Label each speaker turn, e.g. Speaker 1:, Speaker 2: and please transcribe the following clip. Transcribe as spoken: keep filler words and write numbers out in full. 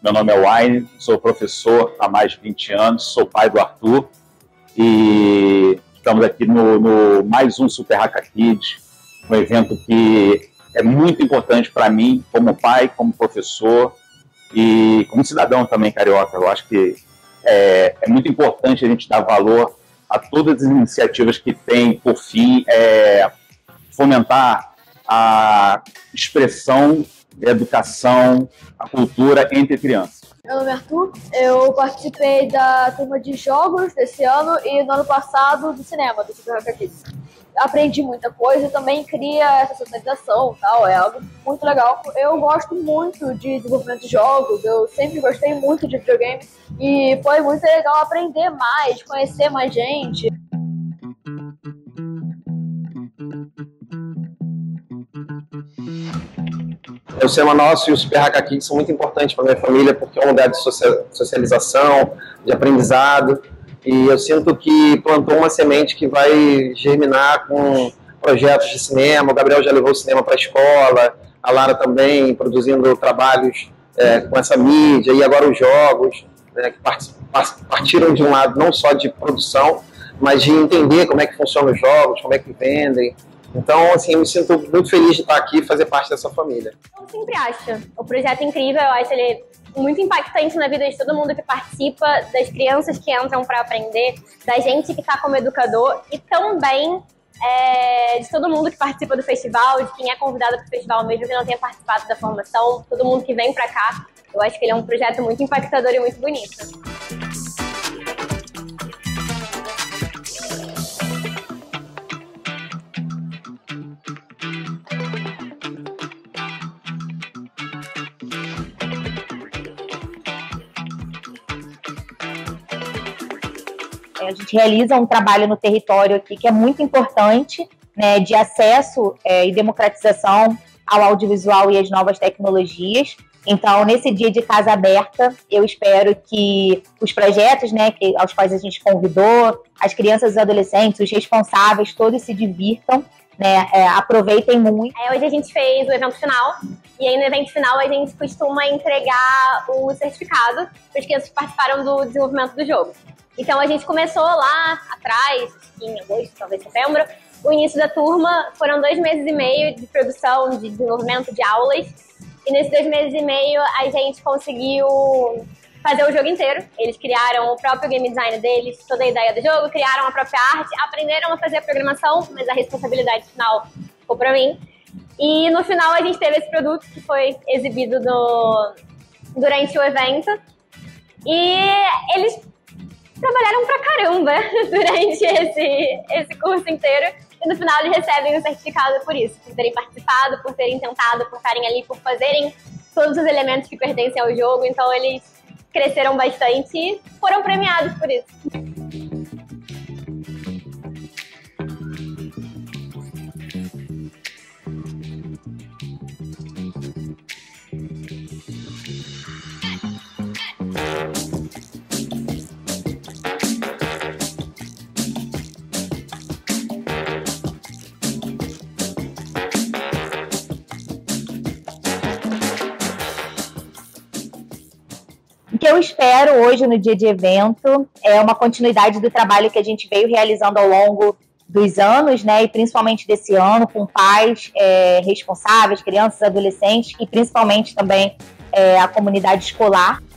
Speaker 1: meu nome é Wayne, sou professor há mais de vinte anos, sou pai do Arthur e estamos aqui no, no mais um Super Haka Kids, um evento que é muito importante para mim, como pai, como professor e como cidadão também carioca. Eu acho que é, é muito importante a gente dar valor a todas as iniciativas que têm, por fim, é, fomentar a expressão, a educação, a cultura entre crianças.
Speaker 2: Meu nome é Arthur, eu participei da turma de jogos desse ano e no ano passado do cinema, do Super Haka Kids. Aprendi muita coisa, também cria essa socialização, tal, é algo muito legal. Eu gosto muito de desenvolvimento de jogos, eu sempre gostei muito de videogame e foi muito legal aprender mais, conhecer mais gente.
Speaker 3: O Cinema Nosso e o Super Haka Kids são muito importantes para minha família porque é um lugar de socialização, de aprendizado, e eu sinto que plantou uma semente que vai germinar com projetos de cinema. O Gabriel já levou o cinema para a escola, a Lara também produzindo trabalhos é, com essa mídia, e agora os jogos, né, que partiram de um lado não só de produção, mas de entender como é que funcionam os jogos, como é que vendem. Então, assim, eu me sinto muito feliz de estar aqui e fazer parte dessa família.
Speaker 4: Eu sempre acho o projeto incrível, eu acho ele muito impactante na vida de todo mundo que participa, das crianças que entram para aprender, da gente que está como educador e também é, de todo mundo que participa do festival, de quem é convidado para o festival mesmo que não tenha participado da formação, todo mundo que vem para cá. Eu acho que ele é um projeto muito impactador e muito bonito.
Speaker 5: A gente realiza um trabalho no território aqui que é muito importante, né, de acesso é, e democratização ao audiovisual e às novas tecnologias. Então, nesse dia de Casa Aberta, eu espero que os projetos, né, que, aos quais a gente convidou, as crianças e os adolescentes, os responsáveis, todos se divirtam, né, é, aproveitem muito.
Speaker 4: É, hoje a gente fez o evento final, e aí no evento final a gente costuma entregar o certificado para as crianças que participaram do desenvolvimento do jogo. Então a gente começou lá atrás, em agosto, talvez setembro, o início da turma, foram dois meses e meio de produção, de desenvolvimento de aulas, e nesses dois meses e meio a gente conseguiu fazer o jogo inteiro. Eles criaram o próprio game design deles, toda a ideia do jogo, criaram a própria arte, aprenderam a fazer a programação, mas a responsabilidade final ficou pra mim. E no final a gente teve esse produto que foi exibido no, durante o evento, e eles trabalharam pra caramba durante esse, esse curso inteiro, e no final eles recebem o certificado por isso, por terem participado, por terem tentado, por estarem ali, por fazerem todos os elementos que pertencem ao jogo. Então eles cresceram bastante e foram premiados por isso.
Speaker 5: O que eu espero hoje no dia de evento é uma continuidade do trabalho que a gente veio realizando ao longo dos anos, né, e principalmente desse ano, com pais é, responsáveis, crianças, adolescentes e principalmente também é, a comunidade escolar.